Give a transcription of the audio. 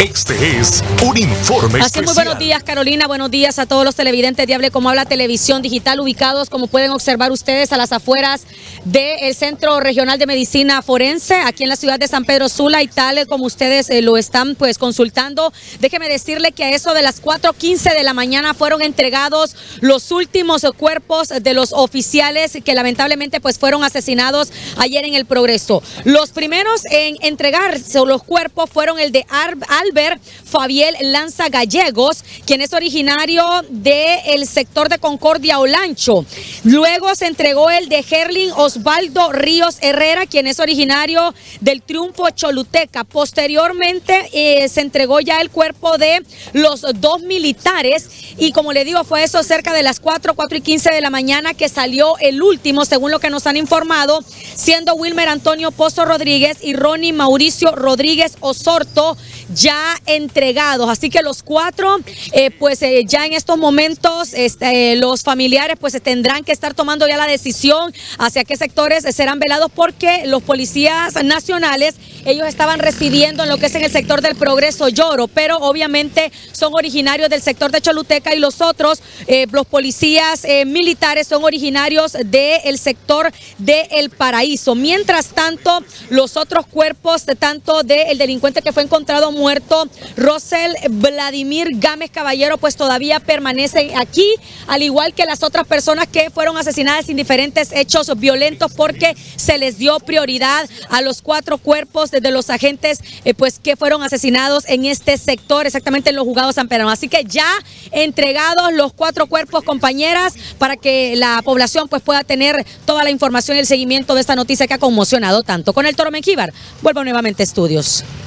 Este es un informe especial. Muy buenos días, Carolina. Buenos días a todos los televidentes de Hable Como Habla Televisión Digital, ubicados, como pueden observar ustedes, a las afueras del Centro Regional de Medicina Forense, aquí en la ciudad de San Pedro Sula, y tal como ustedes lo están pues consultando. Déjeme decirle que a eso de las 4:15 de la mañana fueron entregados los últimos cuerpos de los oficiales que lamentablemente pues fueron asesinados ayer en El Progreso. Los primeros en entregarse los cuerpos fueron el de Albert Fabiel Lanza Gallegos, quien es originario del sector de Concordia Olancho. Luego se entregó el de Gerlin Osvaldo Ríos Herrera, quien es originario del Triunfo Choluteca. Posteriormente se entregó ya el cuerpo de los dos militares, y como le digo, fue eso cerca de las 4:15 de la mañana que salió el último, según lo que nos han informado, siendo Wilmer Antonio Pozo Rodríguez y Ronnie Mauricio Rodríguez Osorto ya entregados. Así que los cuatro, ya en estos momentos los familiares pues tendrán que estar tomando ya la decisión hacia qué sectores serán velados, porque los policías nacionales, ellos estaban residiendo en lo que es en el sector del Progreso Lloro, pero obviamente son originarios del sector de Choluteca, y los otros, los policías militares, son originarios del sector de El Paraíso. Mientras tanto, los otros cuerpos, tanto del delincuente que fue encontrado muerto, Rosel Vladimir Gámez Caballero, pues todavía permanecen aquí, al igual que las otras personas que fueron asesinadas en diferentes hechos violentos, porque se les dio prioridad a los cuatro cuerpos de los agentes pues que fueron asesinados en este sector, exactamente en los Juzgados San Pedro. Así que ya entregados los cuatro cuerpos, compañeras, para que la población pues pueda tener toda la información y el seguimiento de esta noticia que ha conmocionado tanto. Con el Toro Mengíbar, vuelvo nuevamente a estudios.